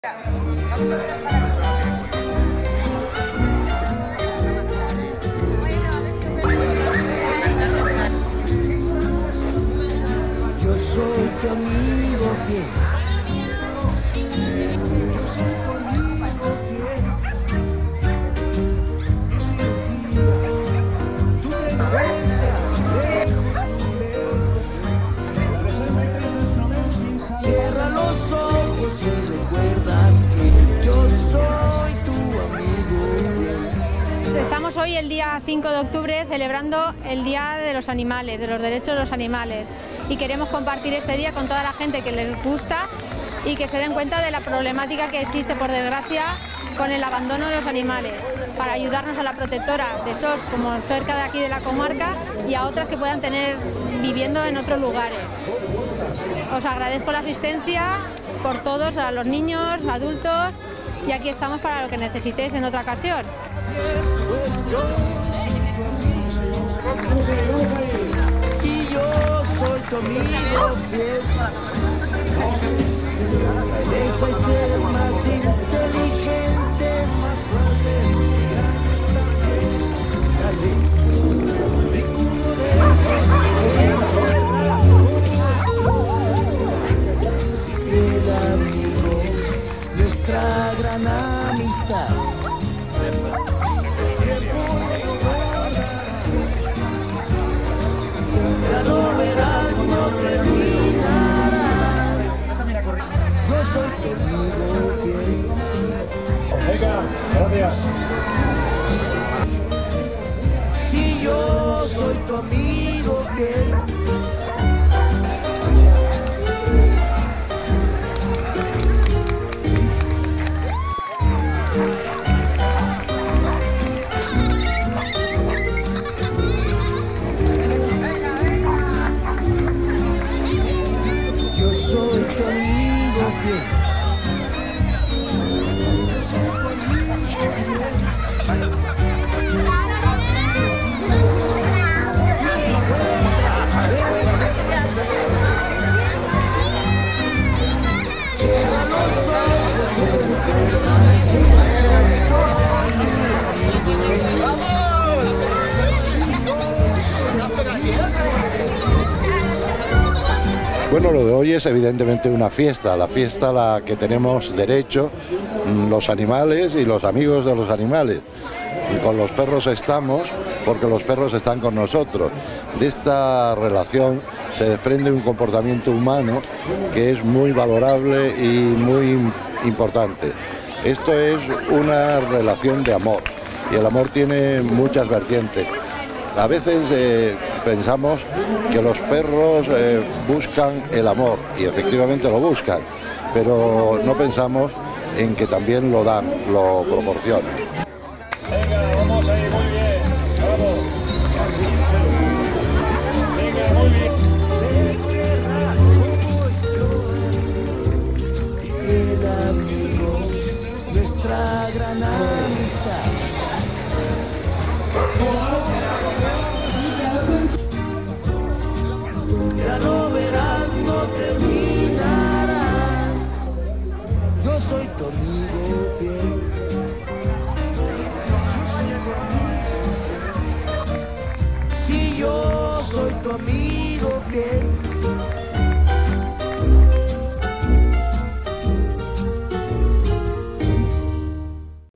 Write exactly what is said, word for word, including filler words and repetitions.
Yo soy tu amigo fiel. Yo soy tu amigo fiel. Y si un día tú te encuentras lejos, muy lejos, cierra los ojos y recuerda que yo soy tu amigo fiel. Estamos hoy, el día cinco de octubre, celebrando el Día de los Animales, de los derechos de los animales. Y queremos compartir este día con toda la gente que les gusta y que se den cuenta de la problemática que existe, por desgracia, con el abandono de los animales, para ayudarnos a la protectora de S O S, como cerca de aquí de la comarca, y a otras que puedan tener viviendo en otros lugares. Os agradezco la asistencia por todos, a los niños, adultos, y aquí estamos para lo que necesitéis en otra ocasión. Si yo soy tu amigo fiel, ese es el más inteligente, más fuerte, ganas también. Dale, ninguno de ellos enterra mi fiel amigo, nuestra gran amistad. Ya lo verás, no terminará. Yo soy tu amigo fiel. Venga, gracias. Si yo soy tu amigo fiel. Soy tu amigo fiel. Yo soy tu amigo fiel. Cierra los ojos y recuerda que yo soy tu amigo. Bueno, lo de hoy es evidentemente una fiesta, la fiesta a la que tenemos derecho los animales y los amigos de los animales. Y con los perros estamos porque los perros están con nosotros. De esta relación se desprende un comportamiento humano que es muy valorable y muy importante. Esto es una relación de amor y el amor tiene muchas vertientes. A veces eh, pensamos que los perros eh, buscan el amor y efectivamente lo buscan, pero no pensamos en que también lo dan, lo proporcionan. Venga, vamos ahí, muy bien, bravo. Venga, muy bien. El amigo, nuestra gran amistad. Ya lo verás, no terminará. Yo soy tu amigo fiel. Yo soy tu amigo fiel. Si yo soy tu amigo fiel.